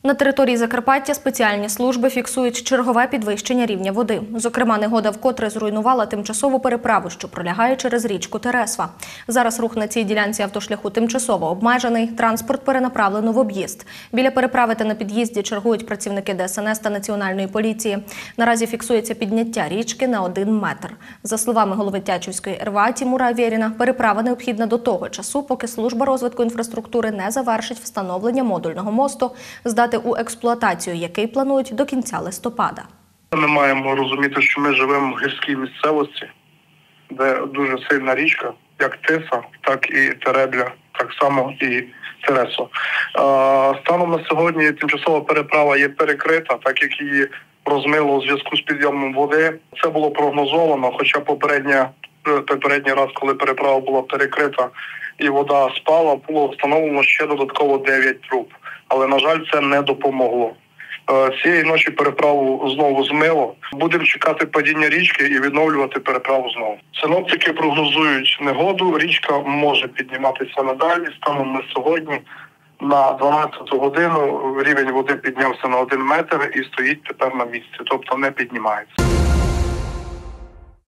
На території Закарпаття спеціальні служби фіксують чергове підвищення рівня води. Зокрема, негода вкотре зруйнувала тимчасову переправу, що пролягає через річку Тересва. Зараз рух на цій ділянці автошляху тимчасово обмежений, транспорт перенаправлено в об'їзд. Біля переправи та на під'їзді чергують працівники ДСНС та Національної поліції. Наразі фіксується підняття річки на 1 метр. За словами голови Тячівської РВА Тімура Авєріна, переправа необхідна до того часу, поки служба розвитку інфраструктури не завершить встановлення модульного мосту, здати у експлуатацію, який планують до кінця листопада. Ми маємо розуміти, що ми живемо в гірській місцевості, де дуже сильна річка, як Тиса, так і Теребля, так само і Тересо. Станом на сьогодні тимчасова переправа є перекрита, так як її розмило у зв'язку з підйомом води. Це було прогнозовано, хоча попередній раз, коли переправа була перекрита і вода спала, було встановлено ще додатково 9 труб. Але, на жаль, це не допомогло. Цієї ночі переправу знову змило. Будемо чекати падіння річки і відновлювати переправу знову. Синоптики прогнозують негоду. Річка може підніматися надалі. Станом на сьогодні на 12-ту годину рівень води піднявся на 1 метр і стоїть тепер на місці, тобто не піднімається.